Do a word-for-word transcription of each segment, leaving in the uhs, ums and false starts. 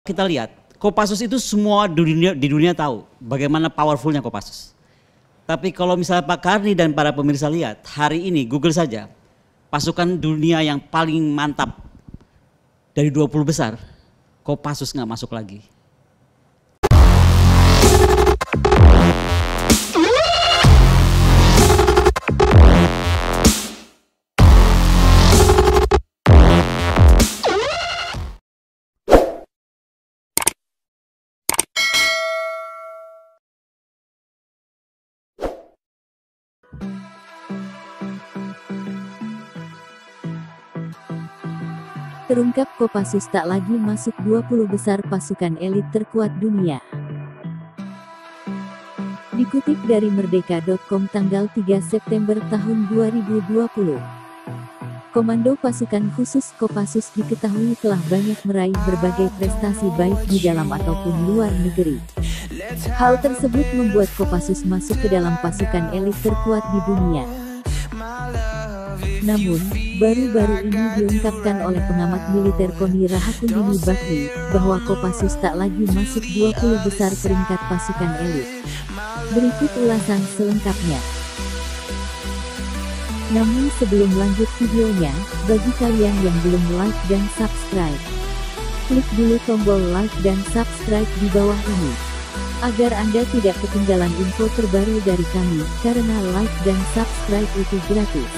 Kita lihat, Kopassus itu semua di dunia, di dunia tahu bagaimana powerfulnya Kopassus. Tapi kalau misalnya Pak Karni dan para pemirsa lihat, hari ini Google saja, pasukan dunia yang paling mantap dari dua puluh besar, Kopassus nggak masuk lagi. Terungkap Kopassus tak lagi masuk dua puluh besar pasukan elit terkuat dunia. Dikutip dari merdeka titik com tanggal tiga September tahun dua ribu dua puluh. Komando Pasukan Khusus Kopassus diketahui telah banyak meraih berbagai prestasi baik di dalam ataupun luar negeri. Hal tersebut membuat Kopassus masuk ke dalam pasukan elit terkuat di dunia. Namun, baru-baru ini diungkapkan oleh pengamat militer Koni Rahakundini Bakri, bahwa Kopassus tak lagi masuk dua puluh besar peringkat pasukan elit. Berikut ulasan selengkapnya. Namun sebelum lanjut videonya, bagi kalian yang belum like dan subscribe, klik dulu tombol like dan subscribe di bawah ini, agar Anda tidak ketinggalan info terbaru dari kami, karena like dan subscribe itu gratis.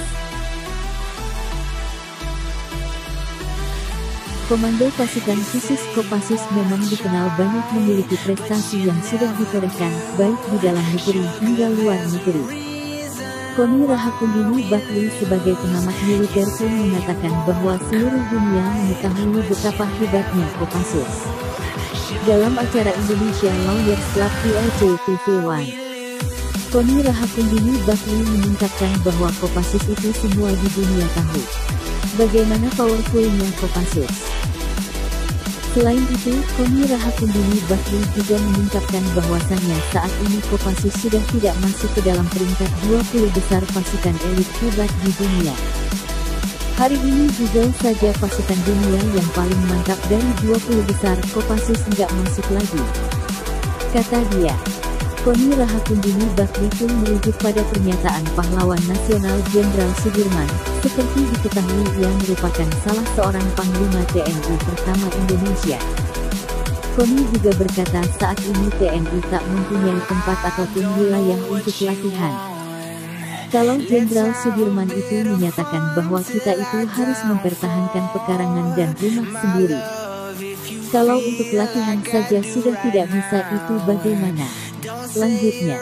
Komando Pasukan Khusus Kopassus memang dikenal banyak memiliki prestasi yang sudah ditorehkan, baik di dalam negeri hingga luar negeri. Koni Rahakundini Bakri sebagai pengamat militer pun mengatakan bahwa seluruh dunia mengetahui betapa hebatnya Kopassus. Dalam acara Indonesia Lawyers Club di L C T V satu, Koni Rahakundini Bakri mengungkapkan bahwa Kopassus itu semua di dunia tahu bagaimana powerfulnya Kopassus. Selain itu, Koni Rahakundini Bakri juga mengungkapkan bahwasannya saat ini Kopassus sudah tidak masuk ke dalam peringkat dua puluh besar pasukan elit hebat di dunia. Hari ini Google saja pasukan dunia yang paling mantap dari dua puluh besar Kopassus nggak masuk lagi, kata dia. Koni Rahakundini Bakri pun merujuk pada pernyataan pahlawan nasional Jenderal Sudirman, seperti diketahui ia merupakan salah seorang panglima T N I pertama Indonesia. Koni juga berkata saat ini T N I tak mempunyai tempat ataupun wilayah untuk latihan. Kalau Jenderal Sudirman itu menyatakan bahwa kita itu harus mempertahankan pekarangan dan rumah sendiri. Kalau untuk latihan saja sudah tidak bisa, itu bagaimana? Lanjutnya,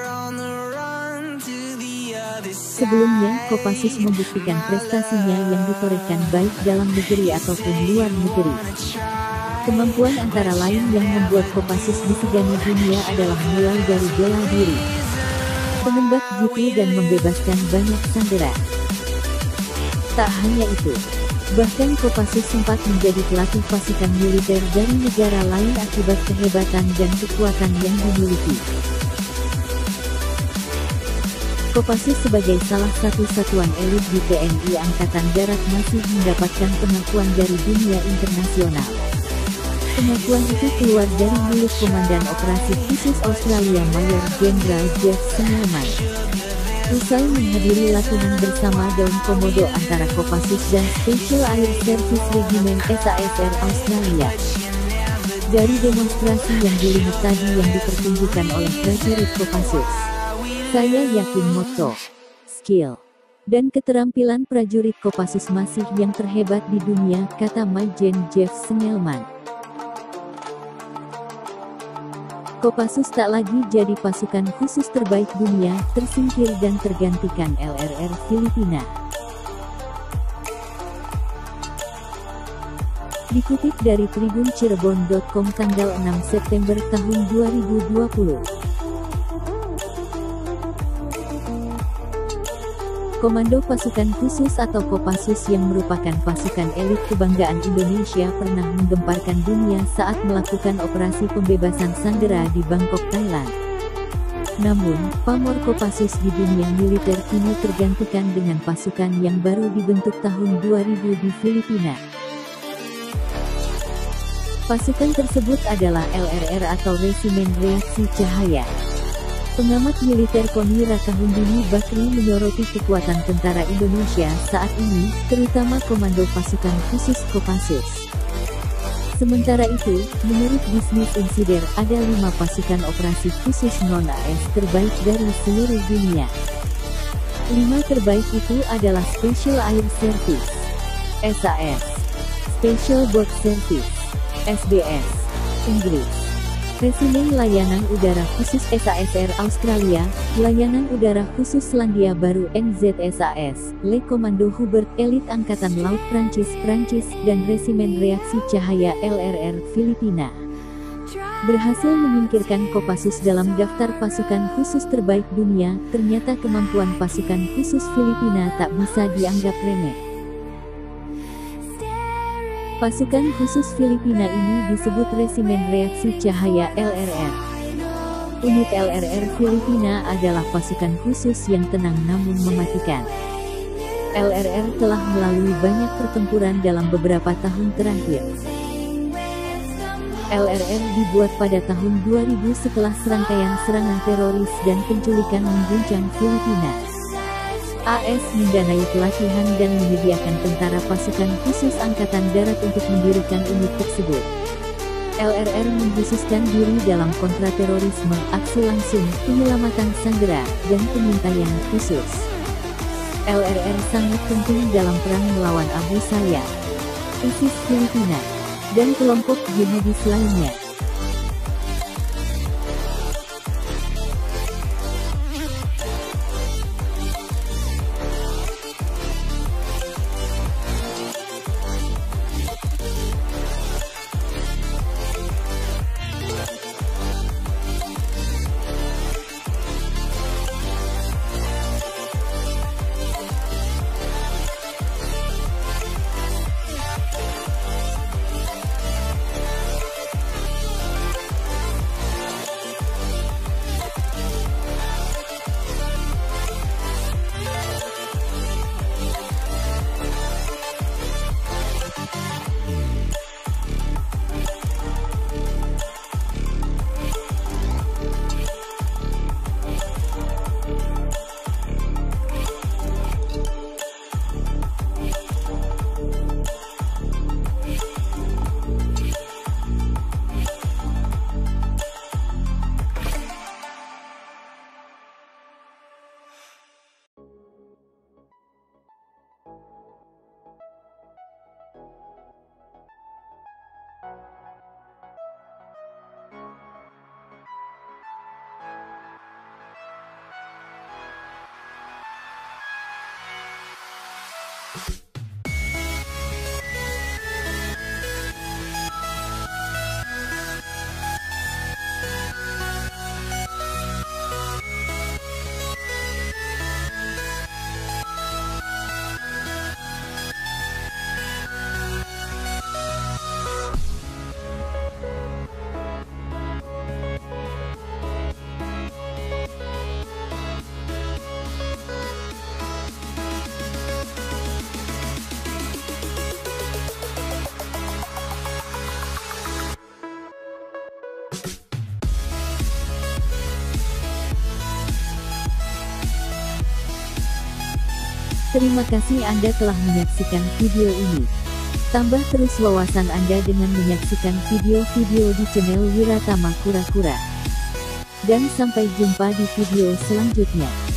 sebelumnya Kopassus membuktikan prestasinya yang ditorehkan baik dalam negeri ataupun luar negeri. Kemampuan antara lain yang membuat Kopassus disegani dunia adalah mulai dari bela diri, menembak jitu dan membebaskan banyak sandera. Tak hanya itu, bahkan Kopassus sempat menjadi pelatih pasukan militer dari negara lain akibat kehebatan dan kekuatan yang dimiliki. Kopassus sebagai salah satu satuan elit di T N I Angkatan Darat masih mendapatkan pengakuan dari dunia internasional. Pengakuan itu keluar dari mulut Komandan Operasi Khusus Australia Mayor Jenderal Jeff Semelman. Usai menghadiri latihan bersama Daun Komodo antara Kopassus dan Special Air Service Regiment S A S R Australia. Dari demonstrasi yang dilihat tadi yang dipertunjukkan oleh prajurit Kopassus, saya yakin moto, skill, dan keterampilan prajurit Kopassus masih yang terhebat di dunia, kata Majen Jeff Semelman. Kopassus tak lagi jadi pasukan khusus terbaik dunia, tersingkir dan tergantikan L R R Filipina. Dikutip dari Tribun Cirebon titik com tanggal enam September tahun dua ribu dua puluh. Komando Pasukan Khusus atau Kopassus yang merupakan pasukan elit kebanggaan Indonesia pernah menggemparkan dunia saat melakukan operasi pembebasan sandera di Bangkok, Thailand. Namun, pamor Kopassus di dunia militer kini tergantikan dengan pasukan yang baru dibentuk tahun dua ribu di Filipina. Pasukan tersebut adalah L R R atau Resimen Reaksi Cahaya. Pengamat militer Koni Rakahundini Bakri menyoroti kekuatan tentara Indonesia saat ini, terutama Komando Pasukan Khusus Kopassus. Sementara itu, menurut Business Insider, ada lima pasukan operasi khusus non-A S terbaik dari seluruh dunia. Lima terbaik itu adalah Special Air Service, S A S, Special Boat Service, S B S, Inggris, Resimen Layanan Udara Khusus S A S R Australia, Layanan Udara Khusus Selandia Baru N Z S A S, Le Komando Hubert Elit Angkatan Laut Prancis Prancis, dan Resimen Reaksi Cahaya L R R Filipina. Berhasil menyingkirkan Kopassus dalam daftar pasukan khusus terbaik dunia, ternyata kemampuan pasukan khusus Filipina tak bisa dianggap remeh. Pasukan khusus Filipina ini disebut Resimen Reaksi Cahaya L R R. Unit L R R Filipina adalah pasukan khusus yang tenang namun mematikan. L R R telah melalui banyak pertempuran dalam beberapa tahun terakhir. L R R dibuat pada tahun dua ribu setelah serangkaian serangan teroris dan penculikan mengguncang Filipina. A S mendanai pelatihan dan menyediakan tentara pasukan khusus Angkatan Darat untuk mendirikan unit tersebut. L R R mengkhususkan diri dalam kontraterorisme, aksi langsung, penyelamatan sandera, dan pengintaian khusus. L R R sangat penting dalam perang melawan Abu Sayyaf, ISIS Filipina, dan kelompok jihadis lainnya. Terima kasih Anda telah menyaksikan video ini. Tambah terus wawasan Anda dengan menyaksikan video-video di channel Wiratama Kura-Kura. Dan sampai jumpa di video selanjutnya.